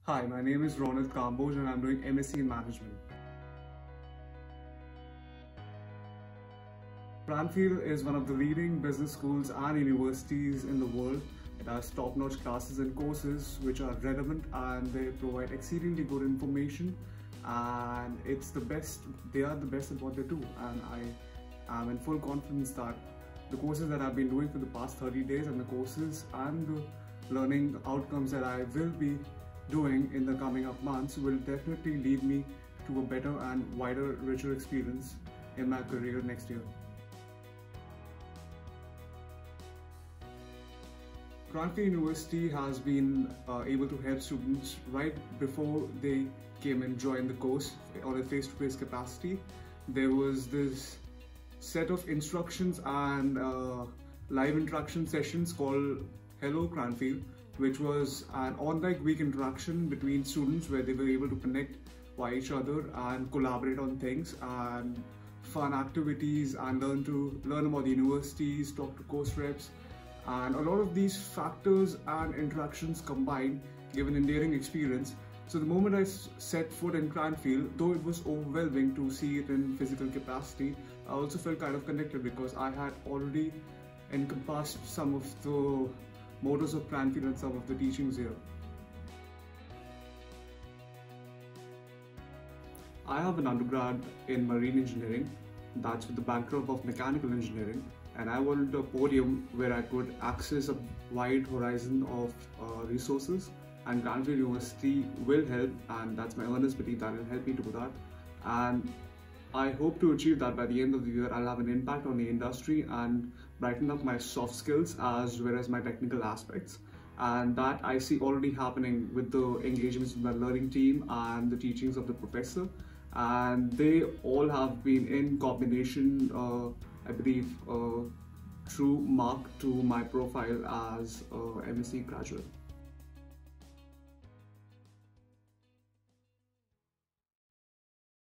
Hi, my name is Ronald Kamboj and I'm doing MSc in Management. Cranfield is one of the leading business schools and universities in the world. It has top-notch classes and courses which are relevant, and they provide exceedingly good information, and they are the best at what they do, and I am in full confidence that the courses that I've been doing for the past 30 days and the courses and the learning outcomes that I will be doing in the coming up months will definitely lead me to a better and wider, richer experience in my career next year. Cranfield University has been able to help students right before they came and joined the course on a face-to-face capacity. There was this set of instructions and live interaction sessions called Hello Cranfield, which was an online week interaction between students where they were able to connect with each other and collaborate on things and fun activities and learn about the universities, talk to course reps, and a lot of these factors and interactions combined give an endearing experience. So the moment I set foot in Cranfield, though it was overwhelming to see it in physical capacity, I also felt kind of connected because I had already encompassed some of the mottos of Cranfield and some of the teachings here. I have an undergrad in marine engineering, that's with the backdrop of mechanical engineering, and I wanted a podium where I could access a wide horizon of resources, and Cranfield University will help, and that's my earnest belief that it will help me to do that. And I hope to achieve that by the end of the year. I'll have an impact on the industry and brighten up my soft skills as well as my technical aspects. And that I see already happening with the engagements with my learning team and the teachings of the professor. And they all have been in combination, I believe, true mark to my profile as a MSc graduate.